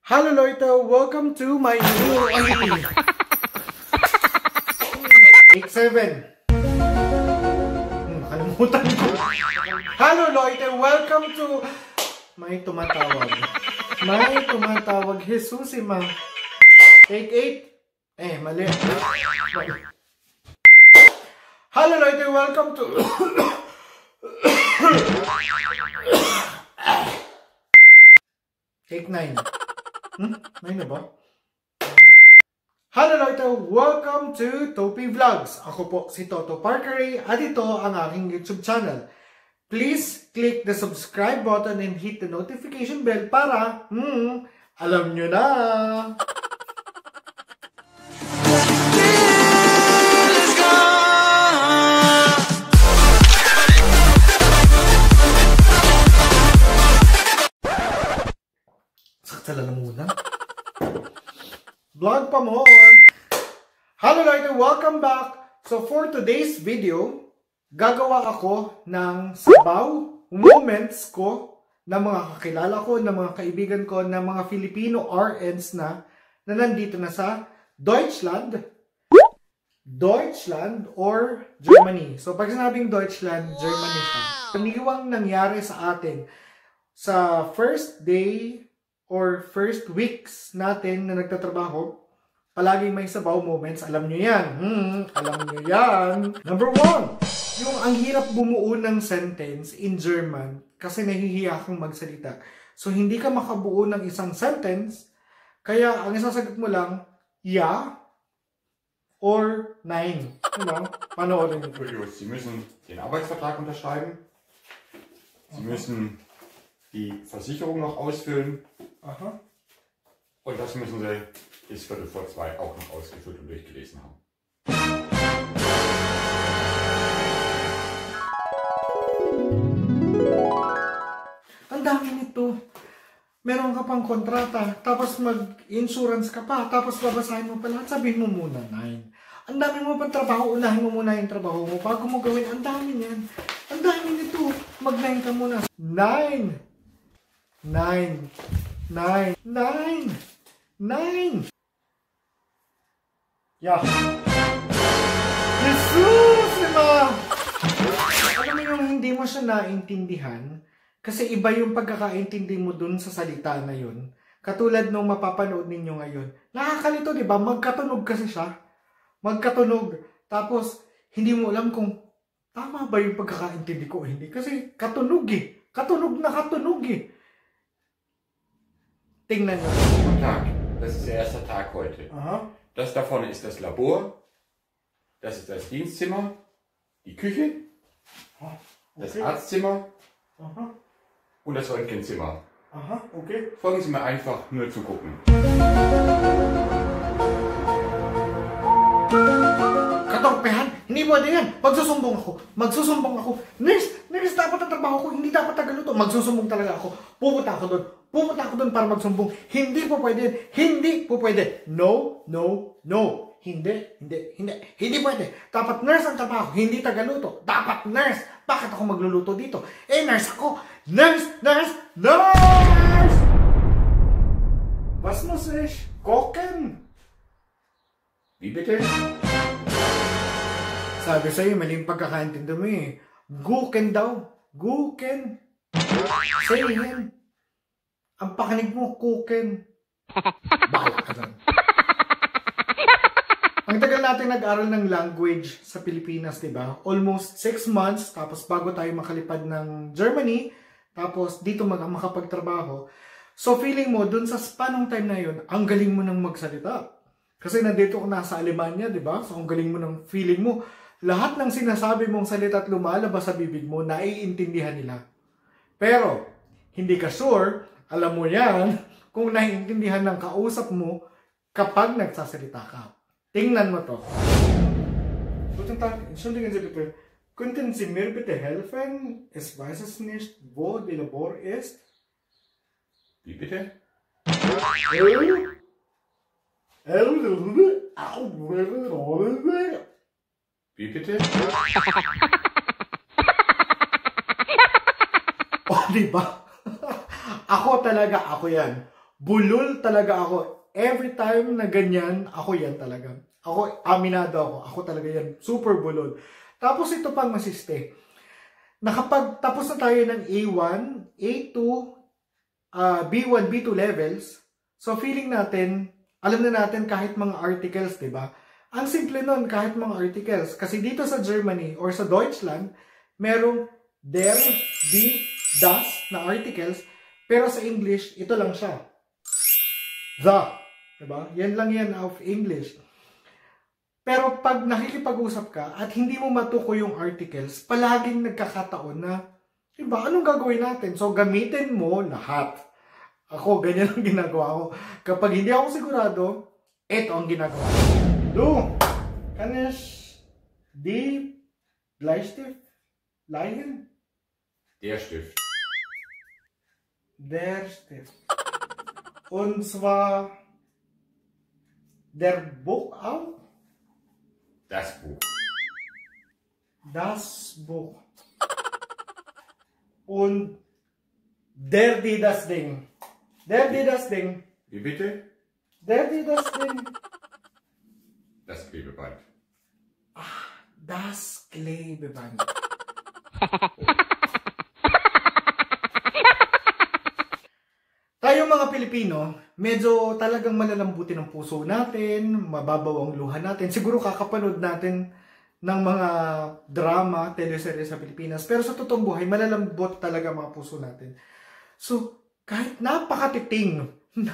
Hallo Leute, welcome to my new 87. Nakalimutan ko. Hallo Leute, welcome to may tumatawag. May tumatawag. Jesusima. Take 8. Mali. Hallo Leute, welcome to Take 9. 9 na ba? Hello Leute! Welcome to Topi Vlogs! Ako po si Toto Parkeray at ito ang aking YouTube channel. Please click the subscribe button and hit the notification bell para, alam nyo na! Sakta lang muna. Vlog pa more. Hello Leute, welcome back. So for today's video, gagawa ako ng sabaw moments ko ng mga kakilala ko, ng mga kaibigan ko, ng mga Filipino RNs na nandito na sa Deutschland or Germany. So pag sinabing Deutschland, Germany siya. Paniwang nangyari sa atin sa first day or first weeks natin na nagtatrabaho, palaging may sabaw moments. Alam nyo yan. Alam nyo yan. Number 1, yung ang hirap bumuo ng sentence in German kasi nahihiya kang magsalita. So, hindi ka makabuo ng isang sentence, kaya ang isasagot mo lang, ja or nein. Diba? Panoorin nyo. Sie müssen den Arbeitsvertrag unterschreiben. Sie müssen die Versicherung noch ausfüllen. Aha. Und das müssen Sie bis 1:45 auch noch ausgefüllt und durchgelesen haben. Ang dami nito. Meron ka pang kontrata, tapos mag-insurance ka pa, tapos babasahin mo pa lahat. Sabihin mo muna, 9. Ang dami mo pang trabaho, unahin mo muna yung trabaho mo. Bago mo gawin, ang dami niyan. Ang dami nito. Mag-9 ka muna. 9. 9. Yeah. Jesus! Alam mo yung hindi mo siya naintindihan kasi iba yung pagkakaintindi mo dun sa salita na yun. Katulad nung mapapanood ninyo ngayon. Nakakalito, di ba? Magkatunog kasi siya. Magkatunog. Tapos, hindi mo alam kung tama ba yung pagkakaintindi ko o hindi. Kasi katunog eh. Katunog na katunog eh. Tingnan nyo. Guten Tag, das ist der erste Tag heute. Aha. Das da vorne ist das Labor, das ist das Dienstzimmer, die Küche, das Arztzimmer und das Röntgenzimmer. Aha, okay. Folgen Sie mir einfach nur zu gucken. Katorpehan, hindi pwede yan. Magsusumbong ako. Nurse, dapat ang trabaho ko. Hindi dapat ang ganito. Magsusumbong talaga ako. Pupunta ako doon para magsumbong. Hindi po pwede. Hindi po pwede. No. Hindi pwede. Dapat nurse ang trabaho. Hindi tagaluto. Dapat nurse. Bakit ako magluluto dito? Nurse ako. Nurse! Was muss ich kochen? Wie bitte? Sabi sa'yo, maling pagkakaintindi mo eh. Guken daw. Guken. Sayin. Ang pakinig mo, kuken. Bahala ka lang. Ang tagal natin nag-aral ng language sa Pilipinas, diba? Almost 6 months, tapos bago tayo makalipad ng Germany, tapos dito makapagtrabaho. So feeling mo, dun sa span ng time na yun, ang galing mo nang magsalita. Kasi nandito ko nasa Alemania, diba? So ang galing mo ng feeling mo. Lahat ng sinasabi mong salita at lumalabas sa bibig mo, naiintindihan nila. Pero, hindi ka sure, alam mo yan, kung naiintindihan ng kausap mo kapag nagsasalita ka. Tingnan mo to. Guten Tag, entschuldigen Sie bitte. Könnten Sie mir bitte helfen? Ich weiß es nicht, wo die Labor ist. Wie bitte? Wie bitte? Oh, diba? Ako talaga, ako yan. Bulol talaga ako. Every time na ganyan, ako yan talaga. Ako, aminado ako. Ako talaga yan. Super bulol. Tapos ito pang masiste. Nakapagtapos na tayo ng A1, A2, B1, B2 levels. So feeling natin, alam na natin kahit mga articles, di ba? Ang simple nun, kahit mga articles. Kasi dito sa Germany or sa Deutschland, merong der, die, das na articles. Pero sa English, ito lang siya. The. Diba? Yan lang yan of English. Pero pag nakikipag-usap ka at hindi mo matuko yung articles, palaging nagkakataon na, diba, anong gagawin natin? So, gamitin mo lahat. Ako, ganyan ang ginagawa ko. Kapag hindi ako sigurado, ito ang ginagawa ko. Du, kann ich die Bleistift leihen? Der Stift. Der Stift. Und zwar der Buch auch? Das Buch. Das Buch. Und der, die, das Ding. Der, die, das Ding. Wie bitte? Der, die, das Ding. Das Klebeband. Das Klebeband. Tayo mga Pilipino, medyo talagang malalambutin ang puso natin, mababaw ang luha natin. Siguro kakapanood natin ng mga drama, teleserye sa Pilipinas. Pero sa totoong buhay, malalambot talaga mga puso natin. So, kahit napakatiting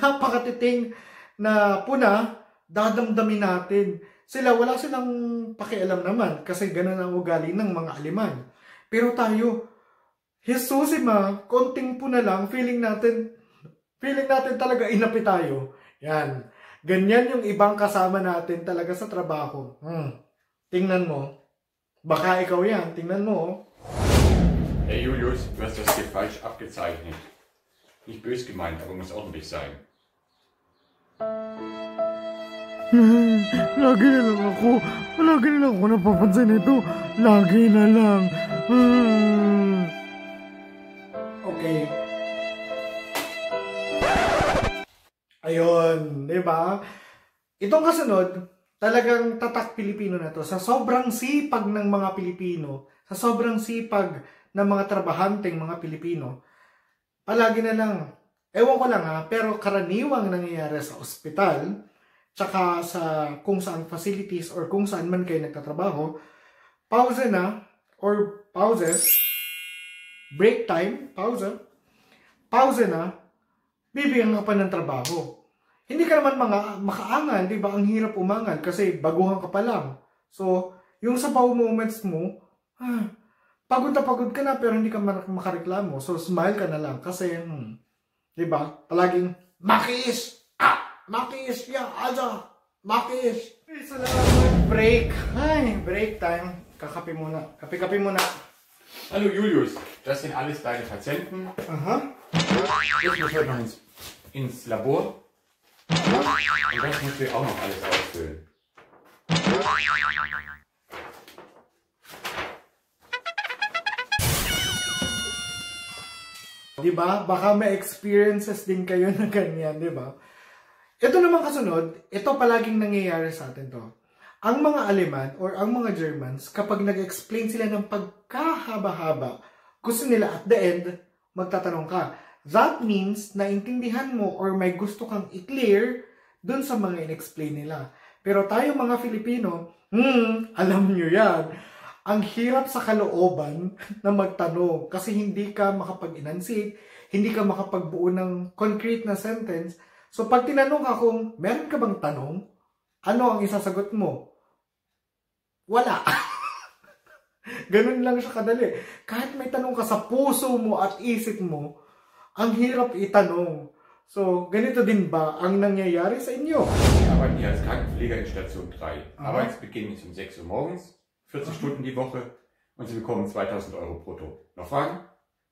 na puna, dadamdamin natin. Wala silang pakialam naman kasi ganun ang ugali ng mga Aleman. Pero tayo, Jesusima, konting puna lang, feeling natin talaga inapi tayo. Yan. Ganyan yung ibang kasama natin talaga sa trabaho. Tingnan mo. Baka ikaw yan. Tingnan mo. Hey Julius, du hast das hier falsch abgezeichnet. Nicht böse gemeint, aber muss ordentlich sein. Lagi na lang ako napapansin ito. Lagi na lang. Okay. Ayun, di ba? Itong kasunod, talagang tatak Pilipino na to. Sa sobrang sipag ng mga Pilipino, sa sobrang sipag ng mga trabahanteng mga Pilipino, palagi na lang, ewan ko lang ha, pero karaniwang nangyayari sa ospital, tsaka sa kung saan facilities or kung saan man kayo nagtatrabaho, pause na, or pauses, break time, pause na, bibigyan ka pa ng trabaho. Hindi ka naman makaangal, di ba? Ang hirap umangal kasi baguhan ka pa lang. So, yung sabaw moments mo, pagod na pagod ka na pero hindi ka makareklamo. So, smile ka na lang kasi, di ba? Palaging, makis! Makis! Makis! Salamat! Break! Ay, break time. Kakape muna. Kape-kape muna. Hallo Julius, das sind alles deine Patienten. Aha. Ich muss heute noch ins Labor. Und das musst du auch noch alles ausfüllen. Diba? Baka may experiences din kayo na ganyan, diba? Ito naman kasunod, ito palaging nangyayari sa atin to. Ang mga Aleman or ang mga Germans, kapag nag-explain sila ng pagkahaba-haba, gusto nila at the end, magtatanong ka. That means, naintindihan mo or may gusto kang i-clear dun sa mga in-explain nila. Pero tayo mga Filipino, alam nyo yan. Ang hirap sa kalooban na magtanong kasi hindi ka makapag-enunciate, hindi ka makapagbuo ng concrete na sentence. So pag tinanong ka kung meron ka bang tanong, ano ang isasagot mo? Wala. Ganun lang siya kadali. Kahit may tanong ka sa puso mo at isip mo, ang hirap itanong. So, ganito din ba ang nangyayari sa inyo? Wir arbeiten hier als Krankenpfleger in Station 3. Arbeitsbeginn ist um 6 Uhr morgens, 40 Stunden die Woche und Sie bekommen 2.000 Euro brutto. Noch Fragen?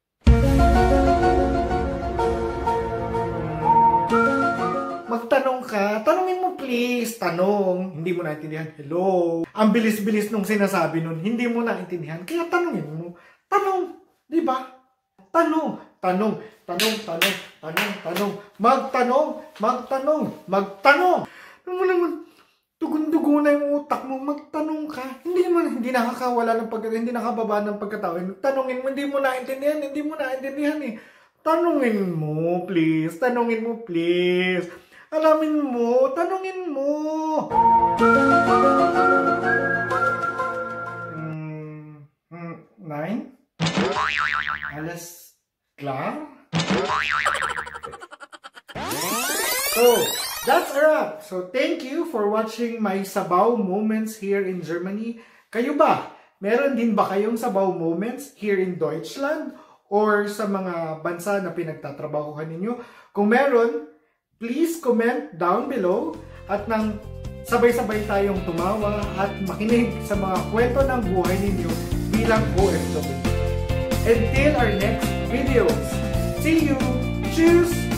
Magtanong ka, tanungin mo please, tanong. Hindi mo naintindihan, hello. Ang bilis-bilis nung sinasabi nun, hindi mo naintindihan. Kaya tanungin mo, tanong, di ba? Tanong. Tanong, tanong, tanong, tanong, tanong. Magtanong, magtanong, magtanong. Ano mo naman, dugun-dugo na yung utak mo, magtanong ka. Hindi nakakawala ng hindi nakababa ng pagkatao. Tanungin mo, hindi mo naintindihan eh. Tanungin mo, please. Tanungin mo, please. Alamin mo, tanungin mo. Nine? Alas klar? So, that's a wrap. So, thank you for watching my sabaw moments here in Germany. Kayo ba? Meron din ba kayong sabaw moments here in Deutschland? Or sa mga bansa na pinagtatrabahuhan ninyo? Kung meron, please comment down below at nang sabay-sabay tayong tumawa at makinig sa mga kwento ng buhay ninyo bilang OFW. Until our next videos. See you! Cheers!